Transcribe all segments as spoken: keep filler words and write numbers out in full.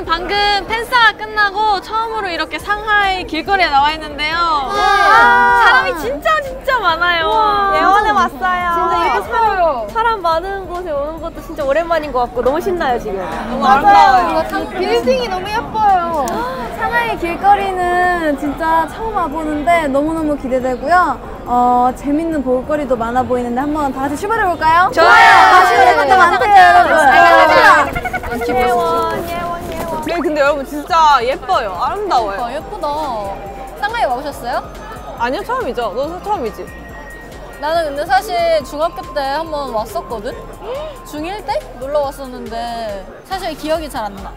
방금 팬싸가 끝나고 처음으로 이렇게 상하이 길거리에 나와 있는데요. 와. 사람이 진짜 진짜 많아요. 예원에 왔어요. 진짜 이렇게 사람, 사람 많은 곳에 오는 것도 진짜 오랜만인 것 같고 너무 신나요 지금. 너무 아름다워요. 빌딩이 너무 예뻐요. 상하이 길거리는 진짜 처음 와보는데 너무너무 기대되고요. 어, 재밌는 볼거리도 많아 보이는데 한번 다 같이 출발해볼까요? 좋아요. 맛있는 것도 많대요, 여러분. 예원, 예원, 예원. 네, 근데 여러분 진짜 예뻐요. 아름다워요. 아, 예쁘다. 상하이 와보셨어요? 아니요, 처음이죠. 너 처음이지? 나는 근데 사실 중학교 때 한번 왔었거든? 중일 때? 놀러 왔었는데 사실 기억이 잘 안 나.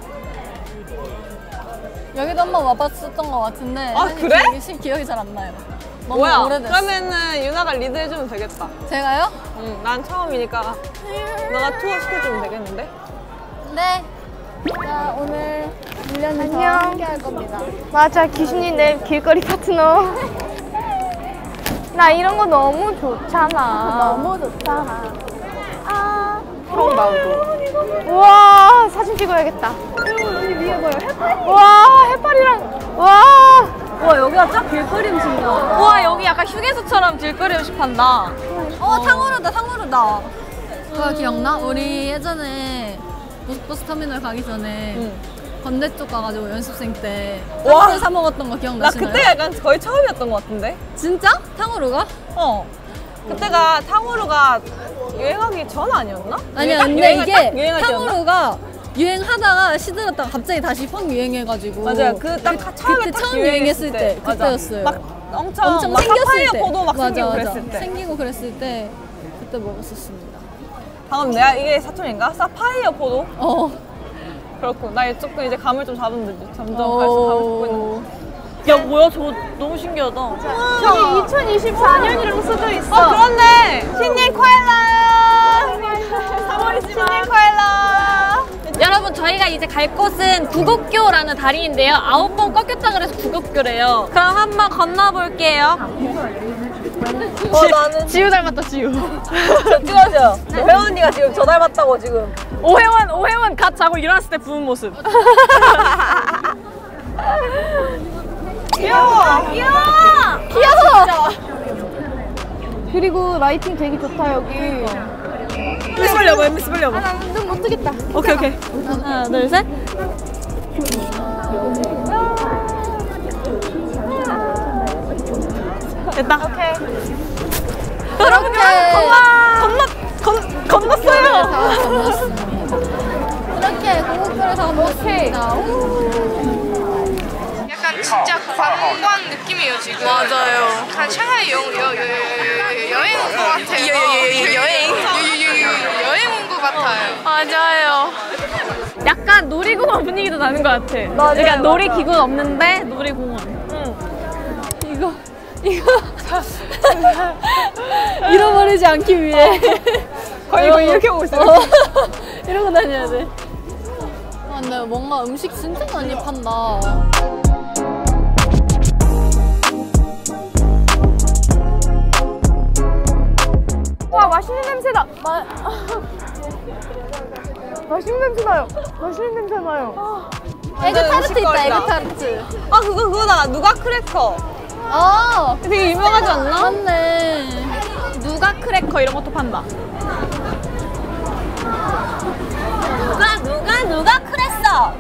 여기도 한번 와봤었던 것 같은데 아, 사실 그래? 기억이, 기억이 잘 안 나요. 너무 뭐야? 오래됐어. 그러면은 유나가 리드해주면 되겠다. 제가요? 응, 난 처음이니까 너가 투어 시켜주면 되겠는데? 네. 자, 오늘 일 년이 더 안녕. 함께 할 겁니다. 맞아, 귀신이 내 길거리 파트너. 나 이런 거 너무 좋잖아. 너무 좋잖아. 아, 그런 마음도. 우와, 사진 찍어야겠다. 언니 위에 보여? 해파리? 와, 해파리랑, 와. 와, 여기가 쫙 길거리 음식이야. 우와, 여기 약간 휴게소처럼 길거리 음식 판다. 어, 탕후루다, 탕후루다. 그거 기억나? 우리 예전에 버스 터미널 가기 전에 응. 건대 쪽 가가지고 연습생 때 와. 탕후루 사 먹었던 거 나 기억나시나요? 그때 약간 거의 처음이었던 것 같은데? 진짜? 탕후루가? 어. 그때가 탕후루가 유행하기 전 아니었나? 아니야, 딱 근데 유행할- 이게 딱 유행할 때였나? 탕후루가 유행하다가 시들었다가 갑자기 다시 펑 유행해가지고 맞아요. 그 딱 처음에 그때 딱 처음 유행했을 유행했을 때. 때 맞아. 그때였어요. 막 엄청, 엄청 막 생겼을 파파이어 때 포도 막 맞아, 생기고 맞아. 그랬을 때. 생기고 그랬을 때 그때 먹었었습니다. 방금 내가 이게 사촌인가? 사파이어 포도? 어. 그렇고 나 조금 이제 감을 좀 잡은 듯이 점점 오. 갈수록 감을 잡고 있는 거. 야 뭐야 저거 너무 신기하다. 저기 이천이십사 년이랑 쓰여 있어. 어 그렇네. 신년 콰일라. 삼월이지만 신년 콰일라. 여러분 저희가 이제 갈 곳은 구곡교라는 다리인데요. 아홉 번 꺾였다 그래서 구곡교래요. 그럼 한번 건너볼게요. 어, 나는 지우 닮았다 지우. 저 찍어줘요. 회원 언니가 지금 저 닮았다고 지금. 오혜원 오혜원 갓 자고 일어났을 때 부은 모습. 귀여워. 귀여워. 귀여워. 그리고 라이팅 되게 좋다 여기. 엠비씨 빨리 와봐 엠비씨 빨리 와봐. 나는 못 뜨겠다. 오케이 오케이. 하나 둘 셋. 됐다. 오케이. 여러분들 건너 건너 건 건넜어요. 건넜습니다. 이렇게 고속도로에서 건넜습니다. 약간 진짜 관광 느낌이에요 지금. 맞아요. 약간 샹하이 여, 여, 여, 여, 여, 여행 온 것 같아요. 여행 여행 여행 온 것 같아요. 맞아요. 약간 놀이공원 분위기도 나는 것 같아. 맞아요, 그러니까 맞아. 놀이기구는 없는데 놀이공원. 이거 이거 잃어버리지 않기 위해 거의 이거 이렇게 보고 있어요. 어. 이러고 다녀야 돼. 아, 근데 뭔가 음식 진짜 많이 판다. 와 맛있는 냄새다. 마... 맛있는 냄새 나요. 맛있는 냄새 나요. 에그 타르트 있다. 음식거리다. 에그 타르트. 아 그거 그거다. 누가 크래커. 아 되게 유명하지 않나? 맞네. 누가 크래커 이런 것도 판다. 누가 누가 누가 그랬어?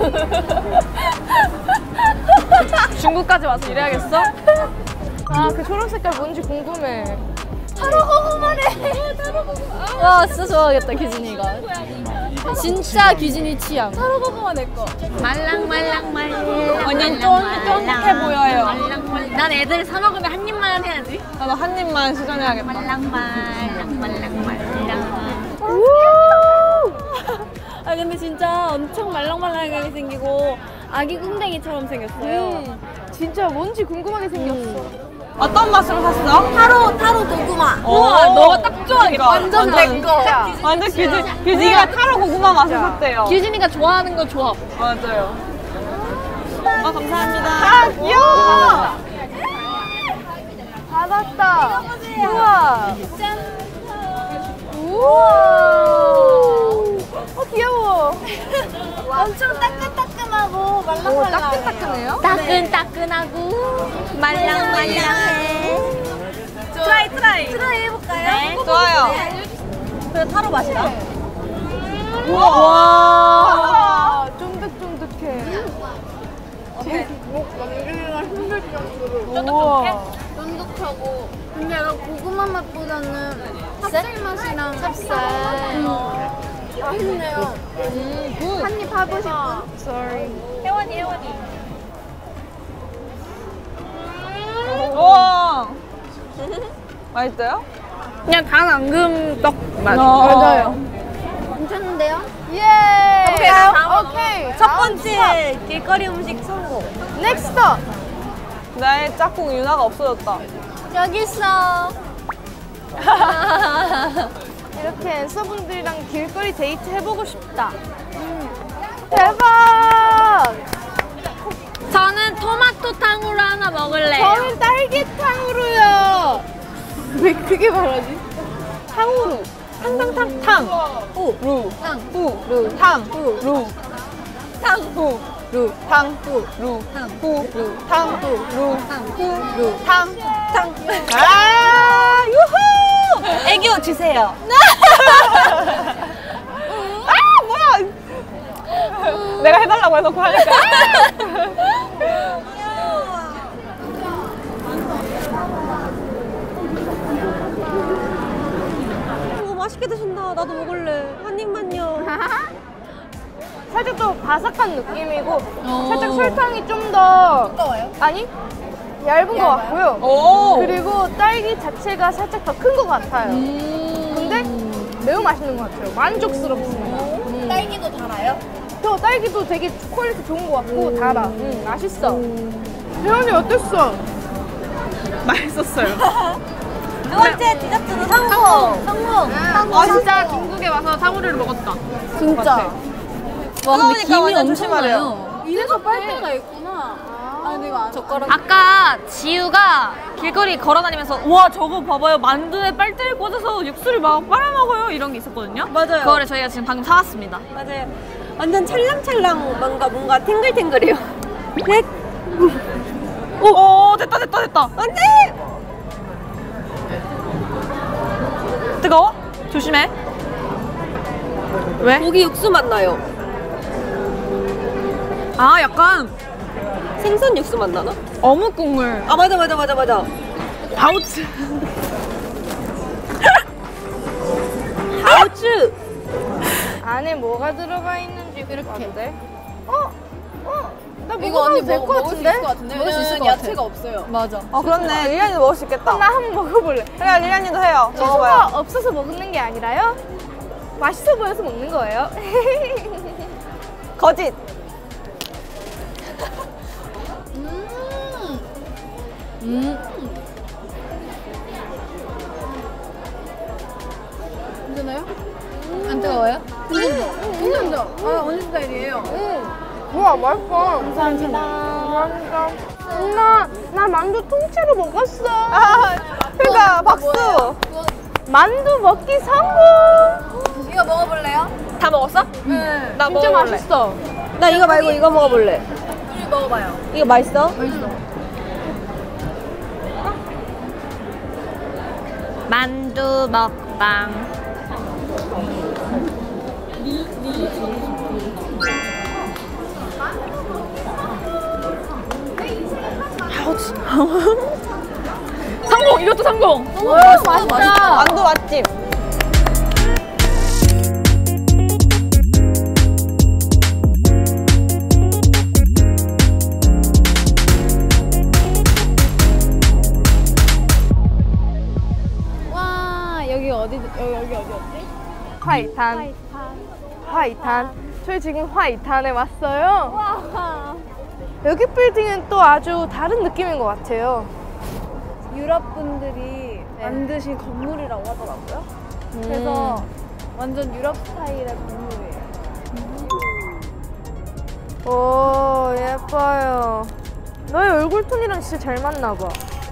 중국까지 와서 일해야겠어? 아 그 초록 색깔 뭔지 궁금해. 와 진짜 좋아하겠다 규진이가. 진짜 규진이 취향. 타로 고구마 내 거. 말랑 말랑 말랑. 완전 쫀 쫀득해 보여요. 말랑 말랑. 난 애들 사 먹으면 한 입만 해야지. 나도 한 입만 시전해야겠다. 말랑 말랑 말랑 말랑. 아 근데 진짜 엄청 말랑말랑하게 생기고 아기 궁뎅이처럼 생겼어요. 음, 진짜 뭔지 궁금하게 생겼어. 어떤 맛으로 샀어? 타로 타로 고구마. 우와, 너가 딱 좋아하겠다. 완전 내 거. 완전 규진, 규진이가 타로 고구마 맛을 샀대요. 규진이가 좋아하는 거 조합. 맞아요. 아, 감사합니다. 아 귀여워. 받았다. 우와. 우와. 어 귀여워. 엄청 따끈따끈. 오, 따끈따끈해요? 따끈따끈하고 말랑말랑해. 트라이 트라이. 트라이 해볼까요? 네, 좋아요. 그래 타로 맛이다. 와, 쫀득쫀득해. 우와. 쫀득하고 근데 약간 고구마 맛보다는 찹쌀 맛이랑 찹쌀 맛있네요. 한입 하고 싶어. Sorry. 혜원이 혜원이. 우와. 맛있어요? 그냥 간 앙금 떡 맛. 맞아요. 괜찮은데요? 예. 오케이, 다음 오케이. 첫 번째 길거리 음식 성공. 넥스트. 나의 짝꿍 유나가 없어졌다. 여기 있어. 이렇게 앤서분들이랑 길거리 데이트 해보고 싶다. 대박! 저는 토마토 탕후루 하나 먹을래요. 저는 딸기탕으로요. 왜 그게 말하지? 탕후루. 탕탕탕 탕. 후. 루. 탕. 후. 루. 탕. 후. 루. 탕. 후. 루. 탕. 후. 루. 탕. 후. 루. 탕. 후. 루. 탕. 후. 루. 탕. 탕. 아, 유후! 애교 주세요. 아, 뭐야? 내가 해달라고 해놓고 하니까. 오 맛있게 드신다. 나도 먹을래. 한 입만요. 살짝 더 바삭한 느낌이고 살짝 설탕이 좀 더 뜨거워요? 아니 얇은 것 같고요. 오. 그리고 딸기 자체가 살짝 더 큰 것 같아요. 근데 매우 맛있는 것 같아요. 만족스럽습니다. 딸기도 달아요? 저 딸기도 되게 퀄리티 좋은 것 같고 달아. 음, 맛있어. 혜연이 어땠어? 맛있었어요. 두 번째 디저트는 성공. 성공. 아 진짜 중국에 와서 탕후루를 먹었다. 진짜. 와 근데 김이 완전 엄청 조심하래요. 나요. 이래서 빨대가 있구나. 아 근데 이거 안 젓가락. 아까 지우가 길거리 걸어다니면서 와 저거 봐봐요 만두에 빨대를 꽂아서 육수를 막 빨아먹어요 이런 게 있었거든요. 맞아요. 그거를 저희가 지금 방금 사왔습니다. 맞아요. 완전 찰랑찰랑 뭔가 뭔가 탱글탱글해요. 네. 오, 오 됐다 됐다 됐다. 안돼. 뜨거워? 조심해. 왜? 고기 육수 맛 나요. 아 약간 생선 육수 맛 나나? 어묵 국물. 아 맞아 맞아 맞아 맞아. 바우츠. 하우츠. 안에 뭐가 들어가 있는지 이렇게. 어? 어? 나 이거 언니 먹어도 될 먹, 것 먹을 수 같은데? 있을 것 같은데? 먹을 수 있을 왜냐면 것 같아. 야채가 없어요. 맞아. 아 그렇네. 리안이도 먹을 수 있겠다. 나 한번 먹어볼래. 그래 리안이도 해요. 채소가 없어서 먹는 게 아니라요? 맛있어 보여서 먹는 거예요. 거짓. 괜찮아요? 안 뜨거워요? 괜찮죠? 아 언니 스타일이에요. 우와 맛있어. 감사합니다. 감사합니다. 엄마 나 만두 통째로 먹었어. 아 그러니까 박수. 만두 먹기 성공. 이거 먹어볼래요? 다 먹었어? 네. 나 진짜 먹어볼래. 맛있어. 나 이거 말고 이거 먹어볼래. 우리 먹어봐요. 이거 맛있어? 맛있어. 만두 먹방. 성공! 이것도 성공! 맛있다. 만두 맛집. 와 여기 어디 여기 여기 어디였지? 화이탄. 화이탄. 저희 지금 화이탄에 왔어요. 와 여기 빌딩은 또 아주 다른 느낌인 것 같아요. 유럽 분들이 만드신 건물이라고 하더라고요. 음. 그래서 완전 유럽 스타일의 건물이에요. 오 예뻐요. 너의 얼굴 톤이랑 진짜 잘 맞나 봐.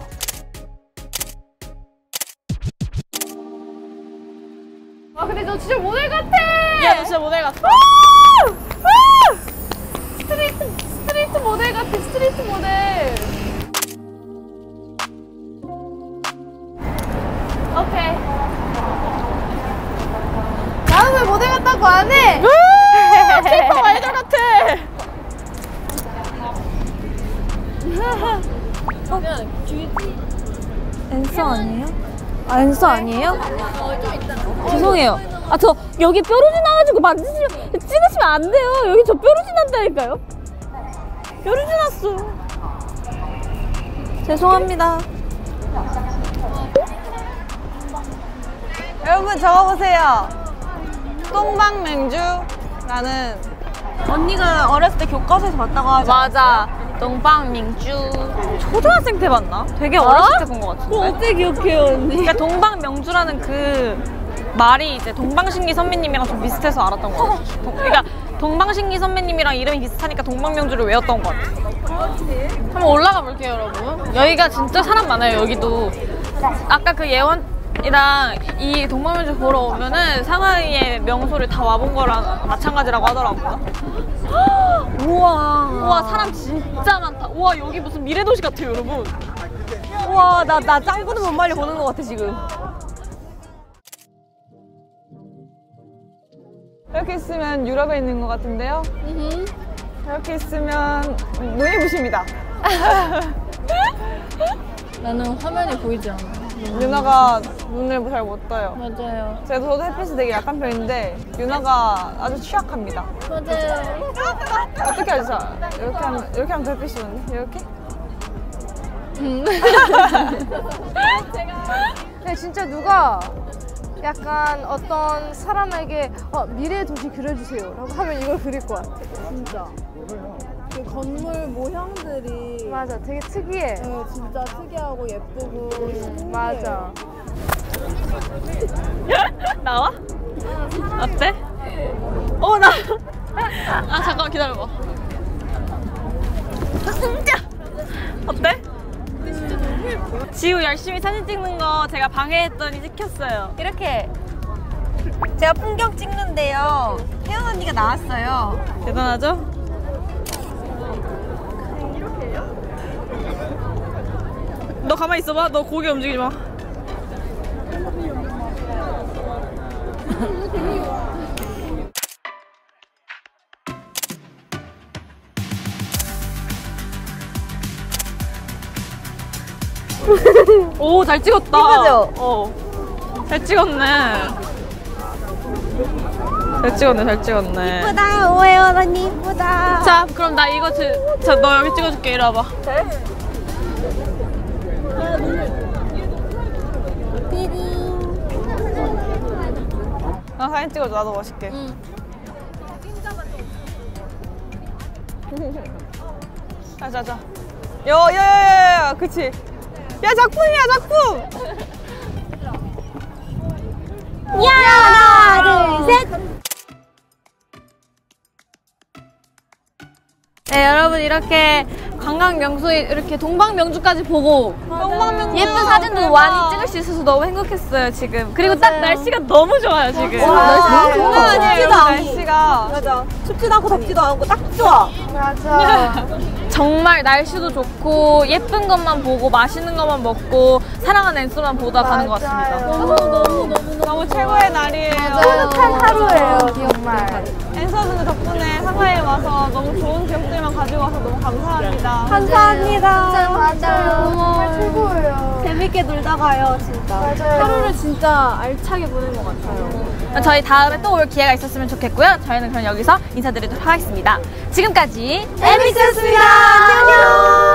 아 근데 너 진짜 모델 같아. 야, 너 진짜 모델 같아. 스트리트 스트리트 거 아니에요? 죄송해요. 아, 저 여기 뾰루지 나가지고 만지시면 찍으시면 안 돼요. 여기 저 뾰루지 난다니까요. 뾰루지 났어. 죄송합니다. 여러분 적어보세요. 똥방맹주라는 언니가 어렸을 때 교과서에서 봤다고 하죠. 맞아. 동방민주. 초등학생 때 봤나? 되게 어렸을 때 본 것 같은데. 그거 어떻게 기억해요, 언니? 그러니까 동방명주라는 그 말이 이제 동방신기 선배님이랑 좀 비슷해서 알았던 것 같아. 동, 그러니까 동방신기 선배님이랑 이름이 비슷하니까 동방명주를 외웠던 것 같아. 한번 올라가 볼게요, 여러분. 여기가 진짜 사람 많아요, 여기도. 아까 그 예원이랑 이 동방명주 보러 오면은 상하이의 명소를 다 와본 거랑 마찬가지라고 하더라고요. 우와. 우와, 사람 진짜 많다. 우와, 여기 무슨 미래도시 같아요, 여러분. 우와, 나, 나 짱구는 못 말려 보는 것 같아, 지금. 이렇게 있으면 유럽에 있는 것 같은데요. 이렇게 있으면 눈이 부십니다. 나는 화면이 보이지 않아. 유나가 눈을 잘 못 떠요. 맞아요. 제가 저도 햇빛이 되게 약한 편인데 유나가 아주 취약합니다. 맞아요. 어떻게 하지? 자, 이렇게 하면 이렇게 하면 더 햇빛이 오는데 이렇게? 음. 근데 진짜 누가 약간 어떤 사람에게 어, 미래의 도시 그려주세요 라고 하면 이걸 그릴 것 같아. 진짜. 그 건물 모형들이 맞아, 되게 특이해. 네, 진짜 특이하고 예쁘고 신기해요. 맞아. 나와? 어때? 어, 나. 아, 잠깐만 기다려봐. 진짜. 어때? 지우 열심히 사진 찍는 거 제가 방해했더니 찍혔어요. 이렇게 제가 풍경 찍는데요. 혜연 언니가 나왔어요. 대단하죠? 너 가만히 있어봐. 너 고개 움직이지 마. 오, 잘 찍었다. 이쁘죠? 어. 잘 찍었네. 잘 찍었네, 잘 찍었네. 이쁘다, 오해연 언니 이쁘다. 자, 그럼 나 이거 지, 자, 너 여기 찍어줄게. 이리 와봐. 나 사진 찍어줘. 나도 멋있게. 응. 자, 자, 자. 여, 여, 여, 여, 여, 그치. 야, 작품이야, 작품! 야, 하나, 둘, 셋. 네, 여러분 이렇게 관광 명소 이렇게 동방 명주까지 보고 동방명주 예쁜 사진도 대박. 많이 찍을 수 있어서 너무 행복했어요 지금. 그리고 딱 날씨가 너무 좋아요 지금. 날씨 너무 좋아. 장난 아니에요, 날씨가. 맞아. 춥지도 않고 덥지도 않고 딱 좋아. 맞아. 정말 날씨도 좋고 예쁜 것만 보고 맛있는 것만 먹고 사랑하는 앤소만 보다 가는 것 같습니다. 너무, 너무, 너무, 너무 최고의 날이에요. 뿌듯한 하루예요, 정말. 앤서분들 덕분에 상하이에 와서 너무 좋은 기억들만 가지고 와서 너무 감사합니다. 감사합니다. 진짜 맞아요. 정말 최고예요. 재밌게 놀다 가요, 진짜. 맞아요. 하루를 진짜 알차게 보낸 것 같아요. 저희 다음에 또 올 기회가 있었으면 좋겠고요. 저희는 그럼 여기서 인사드리도록 하겠습니다. 지금까지 엠비씨였습니다. 안녕.